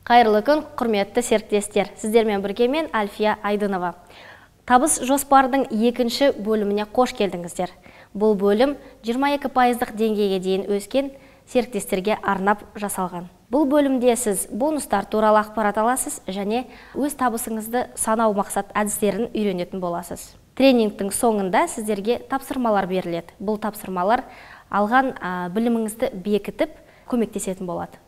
Қайырлы күн, құрметті серіктестер. Сіздермен бірге мен Альфия Айдынова. Табыс жоспардың екінші бөліміне қош келдіңіздер. Бұл бөлім 22% деңгейге дейін өскен серіктестерге арнап жасалған. Бұл бөлімде сіз бонустар туралы ақпарат аласыз және өз табысыңызды санау мақсат әдістерін үйренетін боласыз. Тренингтің соңында сіздерге тапсырмалар беріледі. Бұл тапсырмалар алған біліміңізді бекітіп көмектесетін болады.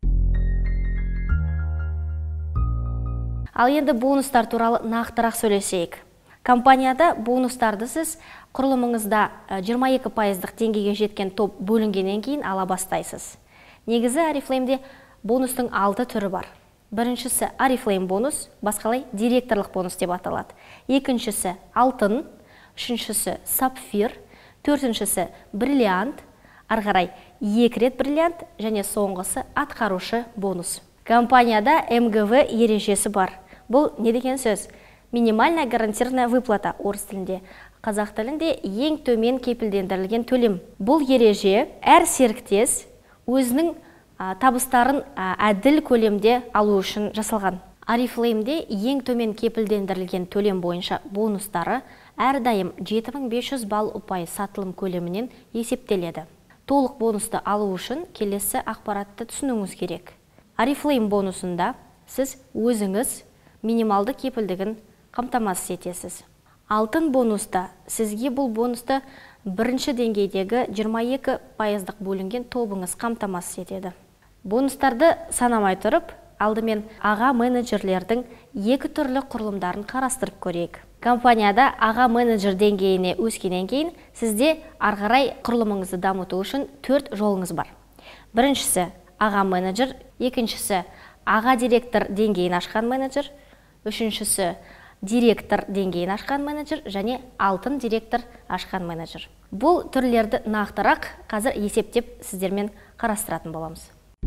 Ал енді бонустар туралы нақтырақ сөйлесейік. Компанияда бонустарды сіз құрылымыңызда 22% деңгейге жеткен топ бөлінгеннен кейін ала бастайсыз. Негізі Oriflame-де бонустың 6 түрі бар. Біріншісі Oriflame бонус, басқалай директорлық бонус деп аталады. Екіншісі алтын, үшіншісі сапфир, төртіншісі бриллиант, ары қарай 2 рет бриллиант және соңғысы атқарушы бонус. Компанияда МГВ ережесі бар. Бұл не деген сөз? Минимальная гарантированная выплата орыс тілінде. Қазақ тілінде ең төмен кепілдендірілген төлем. Бұл ереже әр серіктес өзінің табыстарын әділ көлемде алу үшін жасалған. Oriflame-де ең төмен кепілдендірілген төлем бойынша бонустары әрдайым 7500 балл ұпай сатылым көлемінен есептеледі. Толық бонусты алу үшін келесі ақпаратты түсінуіңіз керек. Oriflame бонусында сіз өзіңіз минималды кепілдігін қамтамасыз етесіз. Алтын бонуста сізге бұл бонусты бірінші деңгейдегі 22% бөлінген тобыңыз қамтамасыз етеді. Бонустарды санамай тұрып, алдымен аға менеджерлердің 2 түрлі құрылымдарын қарастырып көрейік. Компанияда аға менеджер деңгейіне өскеннен кейін сізде ары қарай құрылымыңызды дамыту үшін 4 жолыңыз бар. Біріншісі аға менеджер, екіншісі аға директор деңгейін ашқан менеджер, үшіншісі директор деңгейін ашқан менеджер және алтын директор ашқан менеджер. Бұл түрлерді нақтырақ қазір есептеп сіздермен қарастыратын боламыз.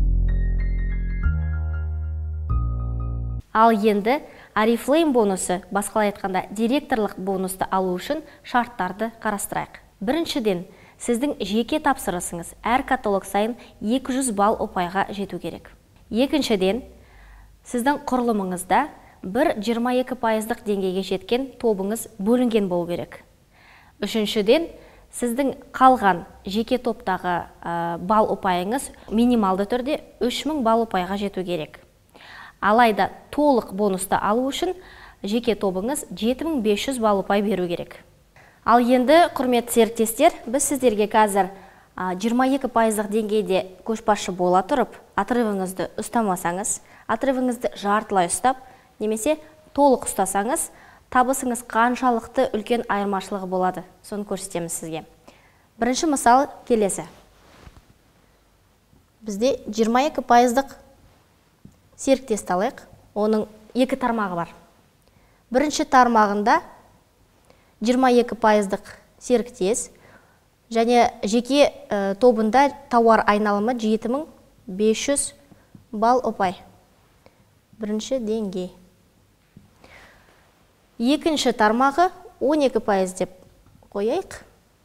Ал енді Oriflame бонусы, басқалай айтқанда директорлық бонусты алу үшін шарттарды қарастырайық. Біріншіден, сіздің жеке тапсырысыңыз әр каталог сайын 200 балл ұпайға жету керек. Екіншіден, сіздің құрылымыңызда бір 22% деңгейге жеткен тобыңыз бөлінген болу керек. Үшіншіден, сіздің қалған жеке топтағы балл ұпайыңыз минималды түрде 3000 балл ұпайға жету керек. Алайда толық бонусты алу үшін жеке тобыңыз 7500 балл ұпай беру керек. Ал енді, құрметті серіктестер, біз сіздерге қазір 22% деңгейде көшбасшы бола тұрып, отрывыңызды ұстамасаңыз, отрывыңызды жартылай ұстап, немесе толық ұстасаңыз, табысыңыз қаншалықты үлкен айырмашылығы болады. Соны көрсетеміз сізге. Бірінші мысал келесі. Бізде 22% серіктесті алайық. Оның 2 тармағы бар. Бірінші тармағында 22% серіктес және жеке тобында тауар айналымы 7500 балл ұпай. Бірінші деңгей. Екінші тармағы 12% деп қойайық.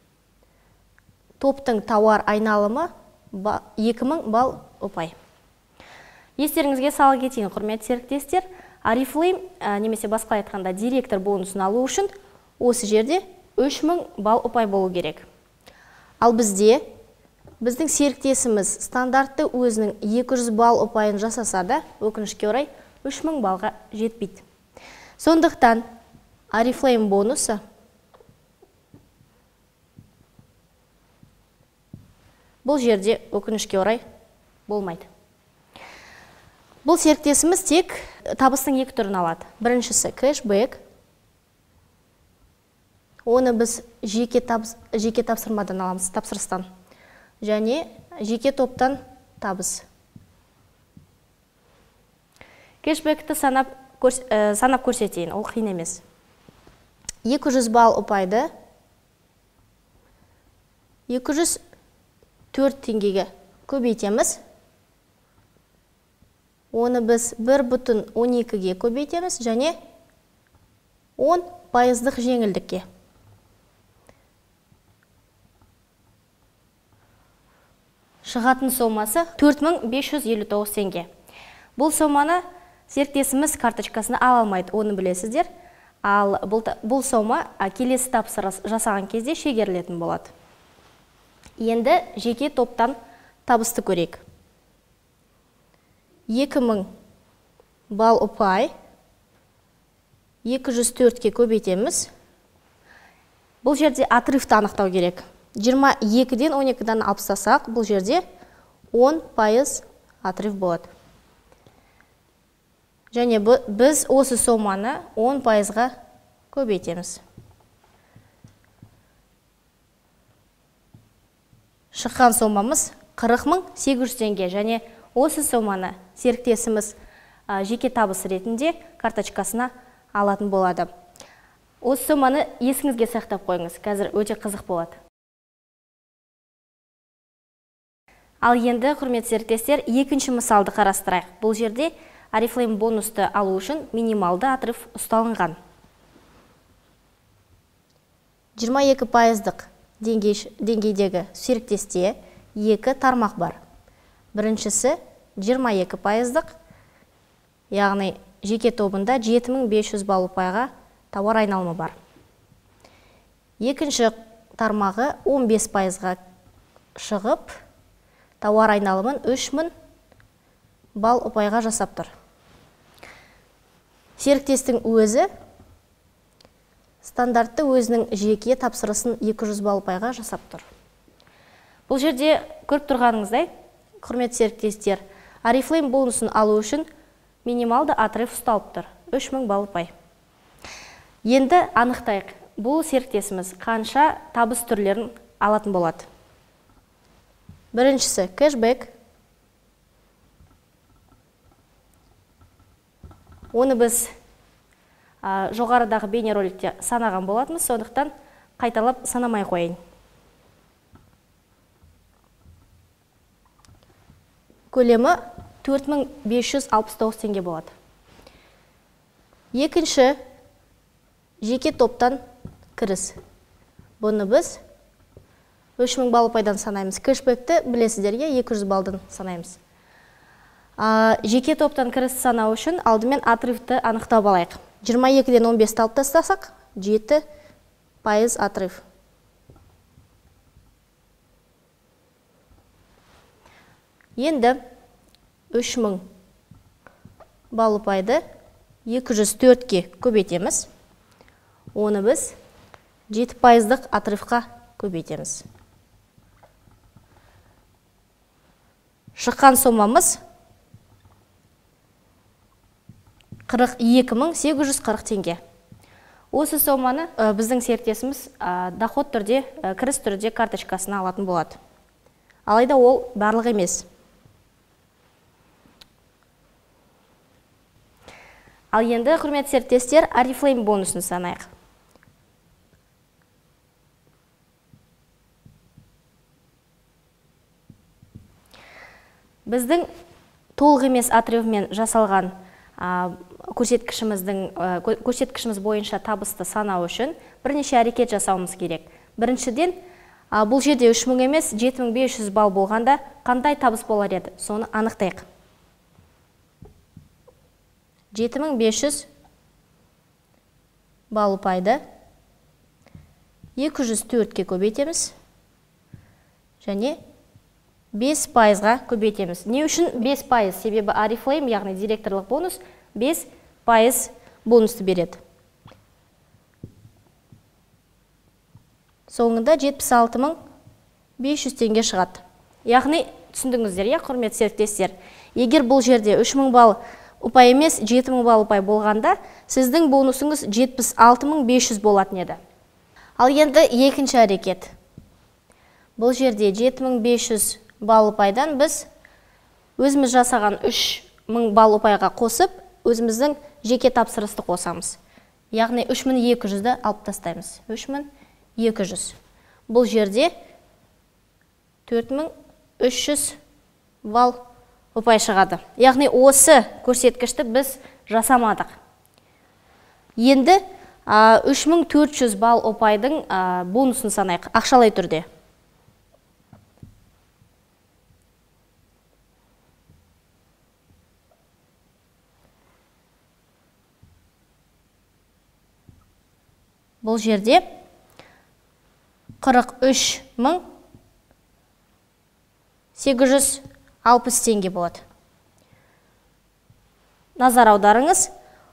Топтың тауар айналымы 2000 балл ұпай. Естеріңізге сала кетейін, құрметті серіктестер, Oriflame немесе басқа айтқанда директор бонусын алу үшін осы жерде 3000 балл ұпай болу керек. Ал біздің серіктесіміз стандартты өзінің 200 балл ұпайын жасаса да, өкінішке орай 3000 балға жетпейді. Сондықтан Oriflame бонусы бұл жерде өкінішке орай болмайды. Бұл серіктесіміз тек табыстың 2 түрін алады. Біріншісі кэшбэк. Оны біз жеке тапсырмадан аламыз, тапсырыстан. Және жеке топтан табыс. Кэшбэкті санап көрсетейін, ол қиын емес. 200 балл ұпайды 204 теңгеге көбейтеміз. Оны біз 1,12-ге көбейтеміз және 10% жеңілдікке. Шығатын сомасы 4559 теңге. Бұл соманы серіктесіміз карточкасына ала алмайды, оны білесіздер. Ал бұл сома келесі тапсырыс жасаған кезде шегерілетін болады. Енді жеке топтан табысты көрейік. 2000 балл ұпай 204-ке көбейтеміз. Бұл жерде отрывты анықтау керек. 22-ден 12-дан алып тастасақ, бұл жерде 10% отрыв болады. Және біз осы соманы 10%-ға көбейтеміз. Шыққан сомамыз 40.800 теңге, және осы соманы серіктесіміз жеке табыс ретінде карточкасына алатын болады. Осы соманы есіңізге сақтап қойыңыз, қазір өте қызық болады. Ал енді, құрметті серіктестер, екінші мысалды қарастырайық. Бұл жерде Oriflame бонусты алу үшін минималды отрыв ұсталынған. 22% деңгейдегі серіктесте екі тармақ бар. Біріншісі 22%, яғни жеке тобында 7500 балл ұпайға тауар айналымы бар. Екінші тармағы 15%-ға шығып, тауар айналымын 3000 балл ұпайға жасап тұр. Серіктестің өзі стандартты өзінің жеке тапсырысын 200 балл ұпайға жасап тұр. Бұл жерде көріп тұрғаныңыздай, құрметті серіктестер, Oriflame бонусын алу үшін минималды отрыв ұсталып тұр, 3000 балл ұпай. Енді анықтайық, бұл серіктесіміз қанша табыс түрлерін алатын болады. Біріншісі кэшбэк. Оны біз жоғарыдағы бейнероликте санаған болатынбыз, сондықтан қайталап санамай қойын. Көлемі 4569 теңге болады. Екінші жеке топтан кіріс. Бұны біз 3000 балл ұпайдан санаймыз. Кэшбэкті білесіздерге 200 баллдан санаймыз. Жеке топтан кіріс санау үшін алдымен отрывты анықтап алайық. 22-ден 15-ті алып тастасақ, 7% отрыв. Енді 3000 балл ұпайды 204-ке көбейтеміз. Оны біз 7%-дық отрывқа көбейтеміз. Шыққан сомамыз 42840 теңге. Осы соманы біздің серіктесіміз доход түрде, кіріс түрде карточкасына алатын болады. Алайда ол барлық емес. Ал енді, құрметті серіктестер, Oriflame бонусын санайық. Біздің толық емес отрывмен жасалған көрсеткішіміз бойынша табысты санау үшін бірнеше әрекет жасауымыз керек. Біріншіден, бұл жерде 3000 емес 7500 балл болғанда қандай табыс болар еді, соны анықтайық. 7500 балл ұпайды 204-ке көбейтеміз және 5%-ға көбейтеміз. Не үшін 5%? Себебі Oriflame, яғни директорлық бонус, 5% бонусты береді. Соңында 76500 теңге шығады. Яғни, түсіндіңіздер, құрметті серіктестер, егер бұл жерде 3000 балл ұпай емес, 7000 балл ұпай болғанда, сіздің бонусыңыз 76500 болатын еді. Ал енді екінші әрекет. Бұл жерде 7500 балл ұпайдан біз өзіміз жасаған 3000 балл ұпайға қосып, өзіміздің жеке тапсырысты қосамыз. Яғни 3200-ді алып тастаймыз. 3200. Бұл жерде 4300 балл ұпай шығады. Яғни осы көрсеткішті біз жасамадық. Енді 3400 балл ұпайдың бонусын санайық, ақшалай түрде. бұл жерде 43.860 теңге болады. Назар аударыңыз,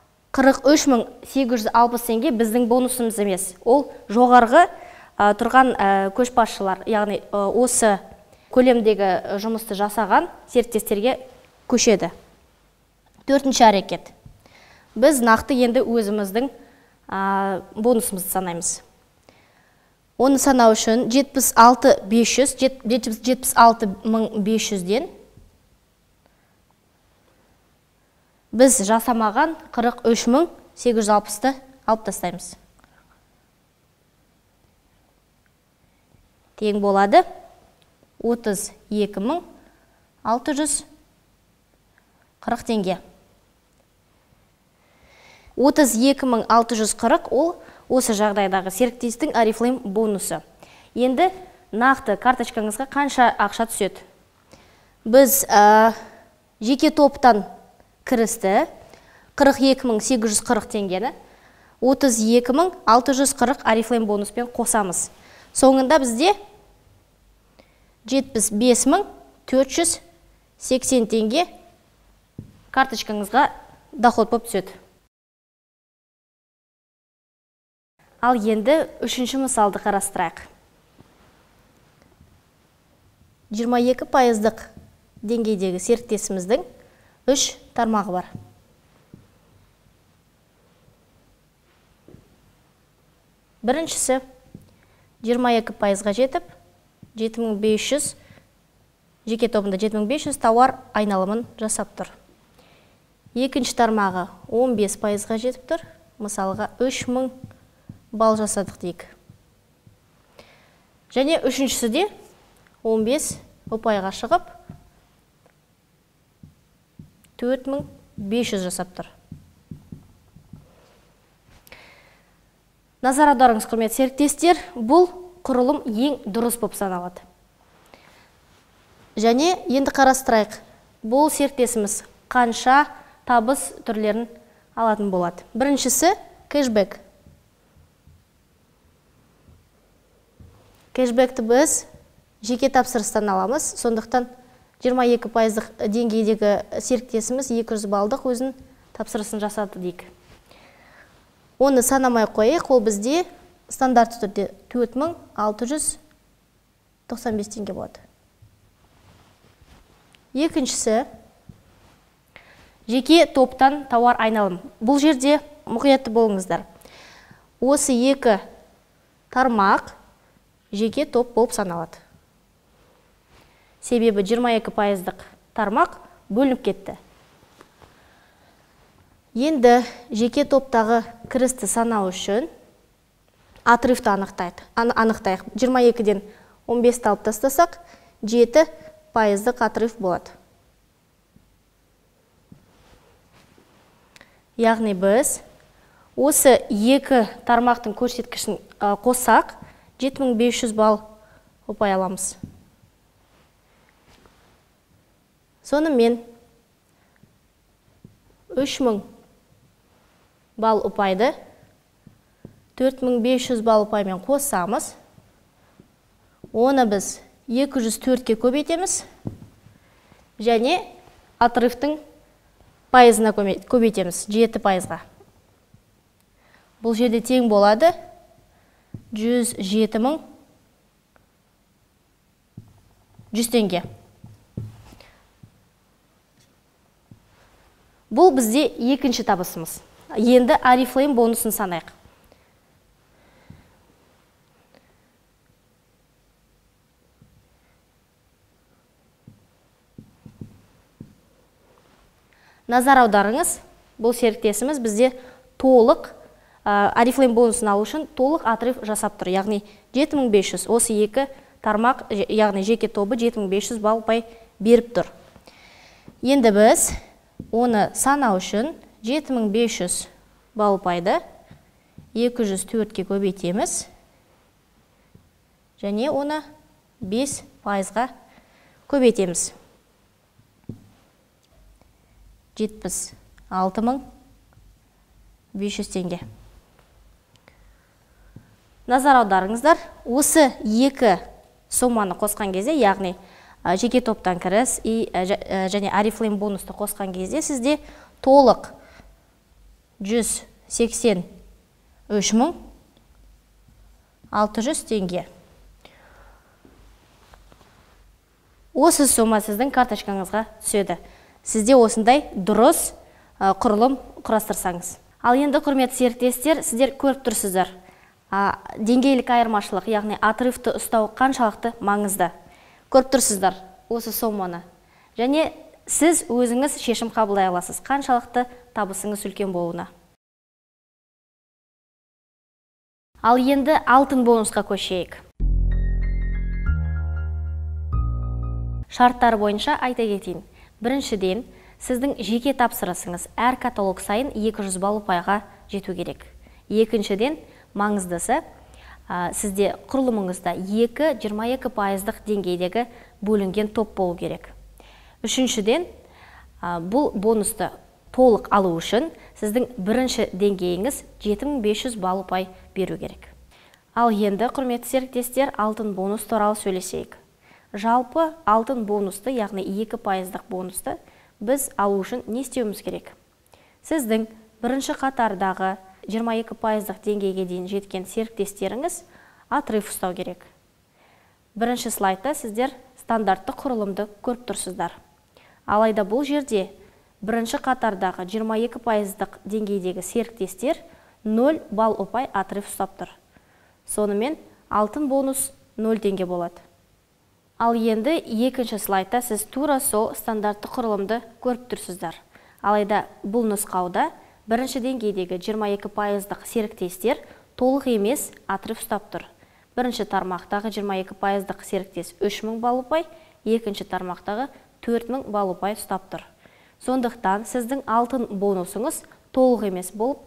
43.860 теңге біздің бонусымыз емес. Ол жоғарғы тұрған көшбасшылар, яғни осы көлемдегі жұмысты жасаған серіктестерге көшеді. Төртінші әрекет. Біз нақты енді өзіміздің бонусымызды санаймыз. Оны санау үшін 76.500-ден біз жасамаған 43.860-ты алып тастаймыз. Тең болады 32.640 теңге. 32.640 ол осы жағдайдағы серіктестің Oriflame бонусы. Енді нақты карточкаңызға қанша ақша түседі? Біз жеке топтан кірісті 42.840 теңгені 32.640 Oriflame бонуспен қосамыз. Соңында бізде 75.480 теңге карточкаңызға доход болып түседі. Ал енді үшінші мысалды қарастырайық. 22% деңгейдегі серіктесіміздің 3 тармағы бар. Біріншісі 22%-ға жетіп, 7500, жеке тобында 7500 тауар айналымын жасап тұр. Екінші тармағы 15%-ға жетіп тұр, мысалға 3000 бал жасадық дейік. Және үшіншісі де 15 ұпайға шығып 4500 жасап тұр. Назар аударыңыз, құрметті серіктестер, бұл құрылым ең дұрыс болып саналады. Және енді қарастырайық, бұл серіктесіміз қанша табыс түрлерін алатын болады. Біріншісі кэшбэк. Кэшбэкті біз жеке тапсырыстан аламыз, сондықтан 22%-дық деңгейдегі серіктесіміз 200 балдық өзін тапсырысын жасады дейік. Оны санамай қойық, ол бізде стандартты түрде 4695 теңге болады. Екіншісі жеке топтан тауар айналым. Бұл жерде мұқиятты болыңыздар. Осы екі тармақ жеке топ болып саналады. Себебі 22%-дық тармақ бөлініп кетті. Енді жеке топтағы кірісті санау үшін отрывты анықтайық. 22-ден 15-ті алып тастасақ, 7%-дық отрыв болады. Яғни біз осы екі тармақтың көрсеткішін қоссақ, 7500 балл ұпай аламыз. Сонымен 3000 балл ұпайды 4500 балл ұпаймен қосамыз. Оны біз 204-ке көбейтеміз және отрывтың пайызына көбейтеміз, 7%-ға. Бұл жерде тең болады 107.100 теңге. Бұл бізде екінші табысымыз. Енді Oriflame бонусын санайық. Назар аударыңыз, бұл серіктесіміз бізде толық Oriflame бонусын алу үшін толық отрыв жасап тұр. Яғни 7500, осы екі тармақ, яғни жеке тобы 7500 балл ұпай беріп тұр. Енді біз оны санау үшін 7500 балл ұпайды 204-ке көбейтеміз және оны 5%-ға көбейтеміз. 76.500 теңге. Назар аударыңыздар, осы екі соманы қосқан кезде, яғни жеке топтан кіріс және Oriflame бонусты қосқан кезде сізде толық 183.600 теңге. Осы сома сіздің карточкаңызға түседі. Сізде осындай дұрыс құрылым құрастырсаңыз. Ал енді, құрметті серіктестер, сіздер көріп тұрсыздар. Деңгейлік айырмашылық, яғни отрывты ұстау қаншалықты маңызды. Көріп тұрсыздар осы соманы. Және сіз өзіңіз шешім қабылдай аласыз, қаншалықты табысыңыз үлкен болуына. Ал енді алтын бонусқа көшейік. Шарттары бойынша айта кетейін. Біріншіден, сіздің жеке тапсырысыңыз әр каталог сайын 200 балл ұпайға жету керек. Екіншіден, маңыздысы, сізде құрылымыңызда 22% деңгейдегі бөлінген топ болу керек. Үшіншіден, бұл бонусты толық алу үшін сіздің бірінші деңгейіңіз 7500 балл ұпай беру керек. Ал енді, құрметті серіктестер, алтын бонус туралы сөйлесейік. Жалпы алтын бонусты, яғни 2% бонусты біз алу үшін не істеуіміз керек? Сіздің бірінші қатардағы 22% деңгейге дейін жеткен серіктестеріңіз отрыв ұстау керек. Бірінші слайдта сіздер стандартты құрылымды көріп тұрсыздар. Алайда бұл жерде бірінші қатардағы 22% деңгейдегі серіктестер 0 балл ұпай отрыв ұстап тұр. Сонымен алтын бонус 0 теңге болады. Ал енді екінші слайдта сіз тура сол стандартты құрылымды көріп тұрсыздар. Алайда бұл нұсқауда бірінші деңгейдегі 22% серіктестер толық емес отрыв ұстап тұр. Бірінші тармақтағы 22% серіктес 3000 балл ұпай, екінші тармақтағы 4000 балл ұпай ұстап тұр. Сондықтан сіздің алтын бонусыңыз толық емес болып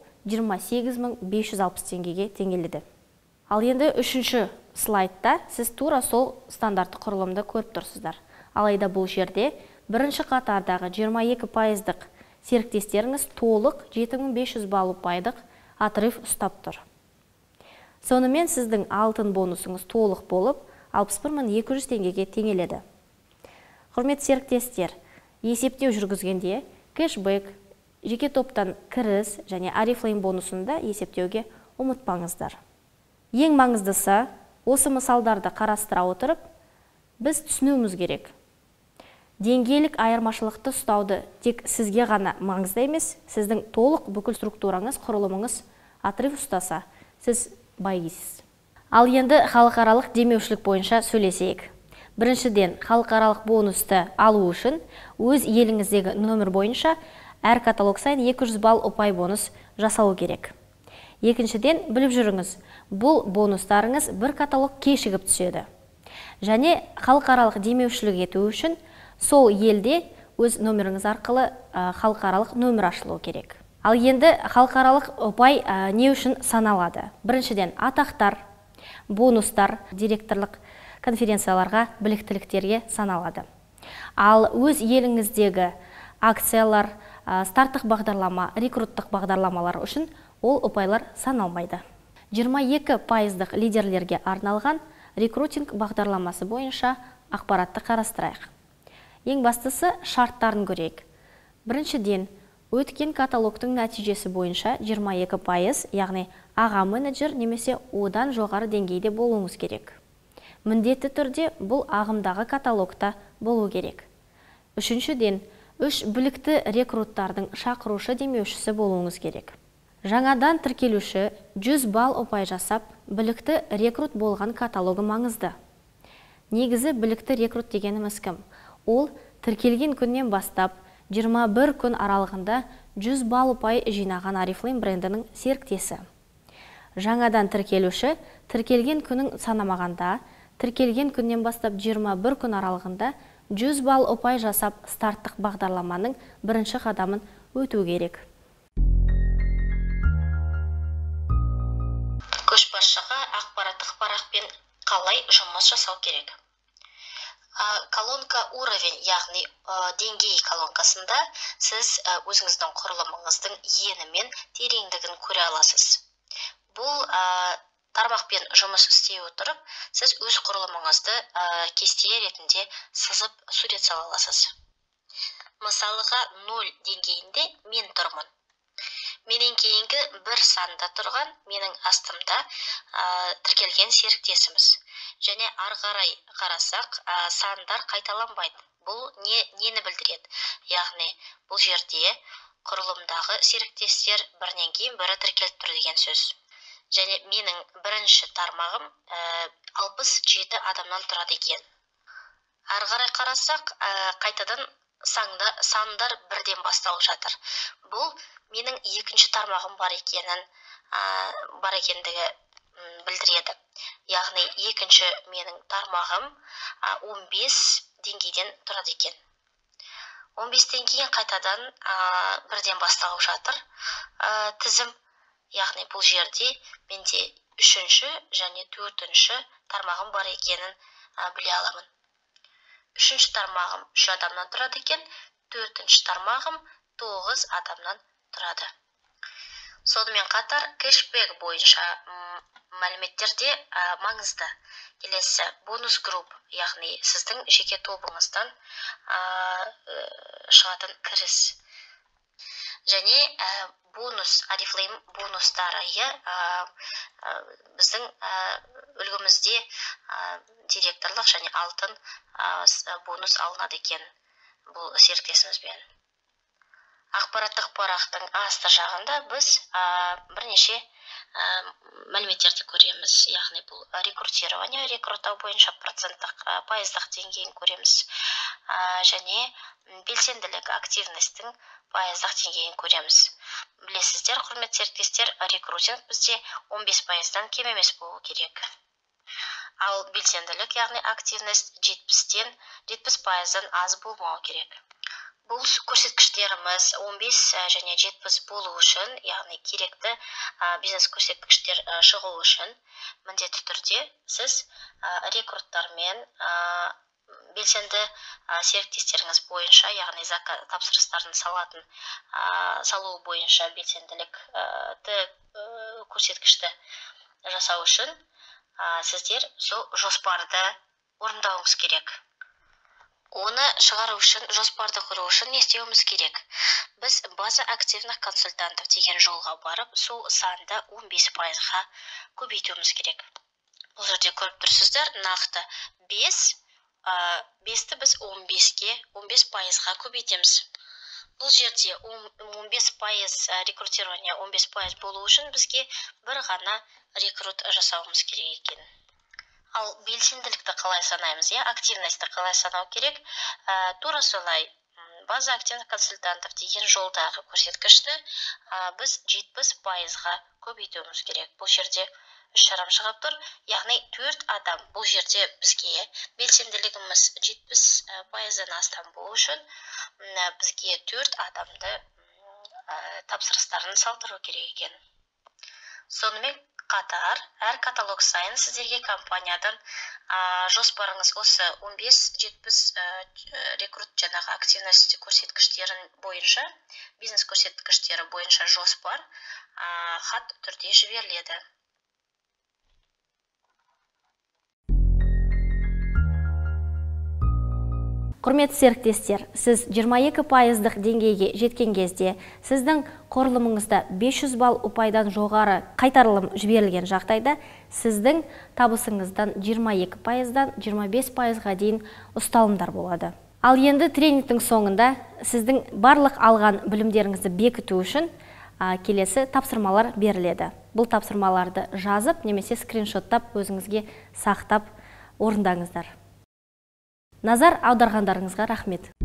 28560 теңгеге теңеледі. Ал енді үшінші слайдта сіз тура сол стандартты құрылымды көріп тұрсыздар. Алайда бұл жерде бірінші қатардағы 22% серіктестеріңіз толық 7500 балл ұпайдық отрыв ұстап тұр. Сонымен сіздің алтын бонусыңыз толық болып 61200 теңгеге теңеледі. Құрметті серіктестер, есептеу жүргізгенде кэшбэк, жеке топтан кіріс және Oriflame бонусында есептеуге ұмытпаңыздар. Ең маңыздысы, осы мысалдарды қарастыра отырып, біз түсінуіміз керек. Деңгейлік айырмашылықты ұстауды тек сізге ғана маңызды емес, сіздің толық бүкіл структураңыз, құрылымыңыз отрыв ұстаса, сіз байисыз. Ал енді халықаралық демеушілік бойынша сөйлесейік. Біріншіден, халықаралық бонусты алу үшін өз еліңіздегі нөмір бойынша әр каталог сайын 200 балл ұпай бонус жасалу керек. Екіншіден, біліп жүріңіз, бұл бонустарыңыз бір каталог кешігіп түседі. Және халықаралық демеушілік ету үшін сол елде өз нөміріңіз арқылы халықаралық нөмір ашылу керек. Ал енді халықаралық ұпай не үшін саналады? Біріншіден, атақтар, бонустар, директорлық конференцияларға, біліктіліктерге саналады. Ал өз еліңіздегі акциялар, старттық бағдарлама, рекруттық бағдарламалар үшін ол ұпайлар саналмайды. 22% лидерлерге арналған рекрутинг бағдарламасы бойынша ақпаратты қарастырайық. Ең бастысы шарттарын көрейік. Біріншіден, өткен каталогтың нәтижесі бойынша 22%, яғни аға менеджер немесе одан жоғары деңгейде болуыңыз керек. Міндетті түрде бұл ағымдағы каталогта болу керек. Үшіншіден, 3 білікті рекруттардың шақырушы демеушісі болуыңыз керек. Жаңадан тіркелуші 100 балл ұпай жасап, білікті рекрут болған каталогы маңызды. Негізі білікті рекрут дегеніміз кім? Ол тіркелген күннен бастап 21 күн аралығында 100 балл ұпай жинаған Oriflame брендінің серіктесі. Жаңадан тіркелуші тіркелген күнін санамағанда, тіркелген күннен бастап 21 күн аралығында 100 балл ұпай жасап старттық бағдарламаның бірінші қадамын өту керек. Көшбасшыға ақпараттық парақпен қалай жұмыс жасау керек? Колонка уровень, яғни деңгей колонкасында сіз өзіңіздің құрылымыңыздың ені мен тереңдігін көре аласыз. Бұл тармақпен жұмыс істей отырып, сіз өз құрылымыңызды кесте ретінде сызып сурет сала аласыз. Мысалыға 0 деңгейінде мен тұрмын. Менен кейінгі бір санда тұрған менің астымда тіркелген серіктесіміз. Және ары қарай қарасақ, сандар қайталанбайды. Бұл нені білдіреді? Яғни, бұл жерде құрылымдағы серіктестер бірінен кейін бірі тіркеліп тұр деген сөз. Және менің бірінші тармағым 67 адамнан тұрады екен. Ары қарай қарасақ, қайтадан сандар бірден басталып жатыр. Бұл менің екінші тармағым бар екендігі білдіреді. Яғни екінші менің тармағым 15 деңгейден тұрады екен. 15-тен кейін қайтадан бірден басталып жатыр тізім. Яғни бұл жерде менде үшінші және төртінші тармағым бар екенін біле аламын. Үшінші тармағым 3 адамнан тұрады екен, төртінші тармағым 9 адамнан тұрады. Сонымен қатар кэшбэк бойынша мәліметтерде маңызды. Келесі бонус групп, яғни сіздің жеке тобыңыздан шығатын кіріс. Және бонус, Oriflame бонустары біздің үлгімізде директорлық және алтын бонус алынады екен бұл серіктесімізбен. Ақпараттық парақтың асты жағында біз бірнеше мәліметтерді көреміз. Яғни бұл рекрутау бойынша проценттік пайыздық деңгейін көреміз. Және белсенділік, активностьтің пайыздық деңгейін көреміз. Білесіздер, құрметті серіктестер, рекрутинг бізде 15%-дан кем емес болу керек. Ал белсенділік, яғни активность 70%-дан аз болмау керек. Бұл көрсеткіштеріміз 15 және 70 болу үшін, яғни керекті бизнес көрсеткіштер шығу үшін, міндетті түрде сіз рекруттармен белсенді серіктестеріңіз бойынша, яғни тапсырыстарын салу бойынша белсенділікті көрсеткішті жасау үшін сіздер сол жоспарды орындауыңыз керек. Оны шығару үшін, жоспарды құру үшін не істеуіміз керек? Біз база активных консультантов деген жолға барып, сол санды 15%-ға көбейтуіміз керек. Бұл жерде көріп тұрсыздар, нақты 5-ті біз 15%-ға көбейтеміз. Бұл жерде 15% рекрутирование 15% болу үшін бізге бір ғана рекрут жасауымыз керек екен. Ал белсенділікті қалай санаймыз, активностьті қалай санау керек? Тура солай, база активных консультантов деген жолдағы көрсеткішті біз 70%-ға көбейтуіміз керек. Бұл жерде 3 жарым шығып тұр, яғни 4 адам. Бұл жерде бізге белсенділігіміз 70%-дан астам болу үшін бізге 4 адамды тапсырыстарын салдыру керек екен. Сонымен қатар, әр каталог сайын сіздерге компаниядан жоспарыңыз осы 15-70 рекрут жаңағы активность көрсеткіштерін бойынша, бизнес көрсеткіштері бойынша жоспар хат түрде жіберіледі. Құрметті серіктестер, сіз 22%-дық деңгейге жеткен кезде, сіздің құрылымыңызда 500 балл ұпайдан жоғары қайтарылым жіберілген жағдайда, сіздің табысыңыздан 22%-дан 25%-ға дейін ұсталымдар болады. Ал енді тренингтің соңында сіздің барлық алған білімдеріңізді бекіту үшін келесі тапсырмалар беріледі. Бұл тапсырмаларды жазып, немесе скриншоттап, өзіңізге сақтап орындаңыздар. Назар аударғандарыңызға рахмет.